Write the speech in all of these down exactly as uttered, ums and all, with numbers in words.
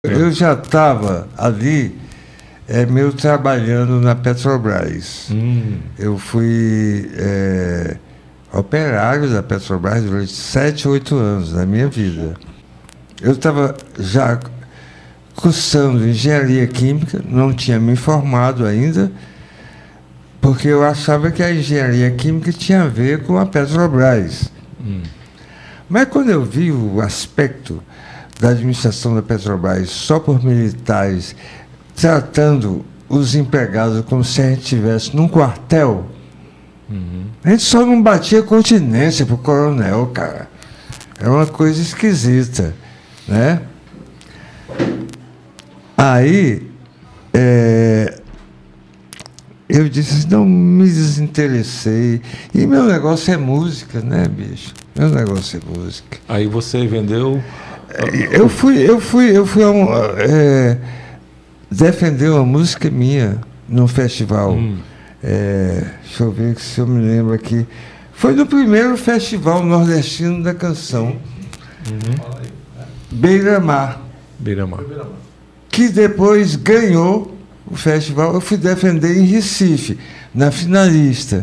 eu já estava ali, é, meio trabalhando na Petrobras. Hum. Eu fui é, operário da Petrobras durante sete, oito anos da minha vida. Eu estava já cursando engenharia química, não tinha me formado ainda, porque eu achava que a engenharia química tinha a ver com a Petrobras. Hum. Mas quando eu vi o aspecto da administração da Petrobras só por militares, tratando os empregados como se a gente estivesse num quartel, uhum. a gente só não batia continência pro coronel, cara. É uma coisa esquisita, né? Aí, é, eu disse, não me desinteressei. E meu negócio é música, né, bicho? Meu negócio é música. Aí você vendeu... Eu fui, eu fui, eu fui a um, é, defender uma música minha num festival. Hum. É, deixa eu ver se eu me lembro aqui. Foi no primeiro festival nordestino da canção. Uhum. Beira-Mar. Beira-Mar. Que depois ganhou o festival. Eu fui defender em Recife, na finalista.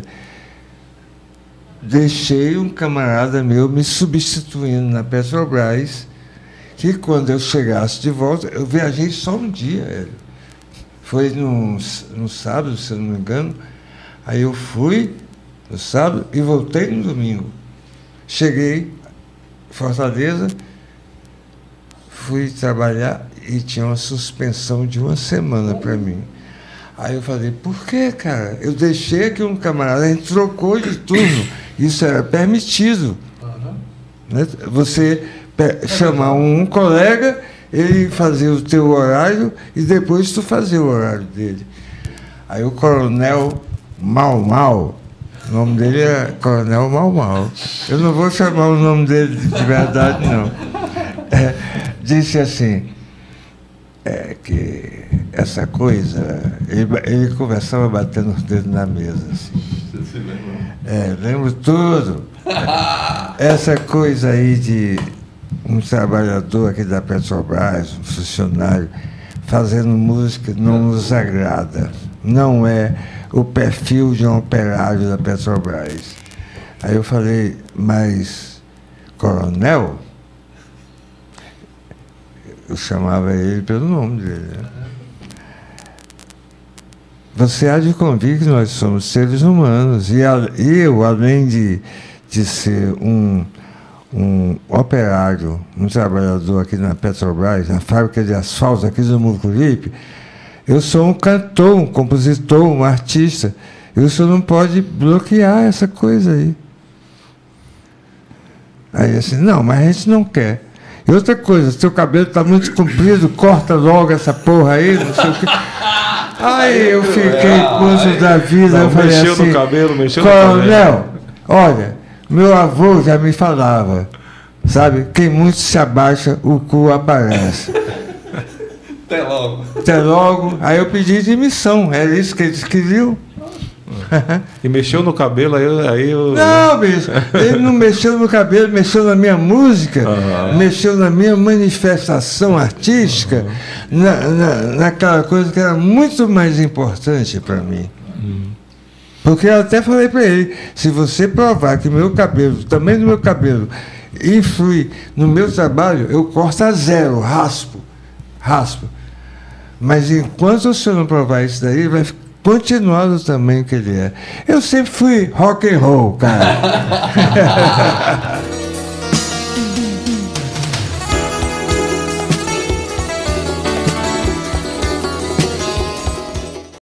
Deixei um camarada meu me substituindo na Petrobras, que quando eu chegasse de volta, eu viajei só um dia. Foi no, no sábado, se eu não me engano. Aí eu fui no sábado e voltei no domingo. Cheguei em Fortaleza, fui trabalhar e tinha uma suspensão de uma semana para mim. Aí eu falei, por que, cara? Eu deixei aqui um camarada, a gente trocou de turno. Isso era permitido. Uhum. Né? Você chamar um colega, ele fazia o teu horário e depois tu fazia o horário dele. Aí o coronel Mau Mau, o nome dele é Coronel Mau Mau. Eu não vou chamar o nome dele de verdade, não. É, disse assim, é que essa coisa, ele, ele conversava batendo os dedos na mesa, assim. Você se lembra? É, lembro tudo. Essa coisa aí de um trabalhador aqui da Petrobras, um funcionário, fazendo música não nos agrada. Não é o perfil de um operário da Petrobras. Aí eu falei, mas, coronel? Eu chamava ele pelo nome dele, né? Você há de convir que nós somos seres humanos. E a, eu, além de, de ser um, um operário, um trabalhador aqui na Petrobras, na fábrica de asfalto aqui do Mucuripe, eu sou um cantor, um compositor, um artista. E o senhor não pode bloquear essa coisa aí. Aí assim, não, mas a gente não quer. E outra coisa, seu cabelo está muito comprido, corta logo essa porra aí, não sei o quê. Aí eu fiquei puto da vida, não, eu falei mexeu assim, no cabelo, mexeu coronel, no cabelo. Olha, meu avô já me falava, sabe, quem muito se abaixa, o cu aparece. Até logo. Até logo. Aí eu pedi demissão, era isso que eles queriam. E mexeu no cabelo, aí, aí eu... Não, bicho, ele não mexeu no cabelo, mexeu na minha música, uhum. mexeu na minha manifestação artística, uhum. na, na, naquela coisa que era muito mais importante para mim. Uhum. Porque eu até falei para ele, se você provar que meu cabelo, também no meu cabelo, influi no meu trabalho, eu corto a zero, raspo, raspo. Mas enquanto o senhor não provar isso daí, vai continuar do tamanho que ele é. Eu sempre fui rock and roll, cara.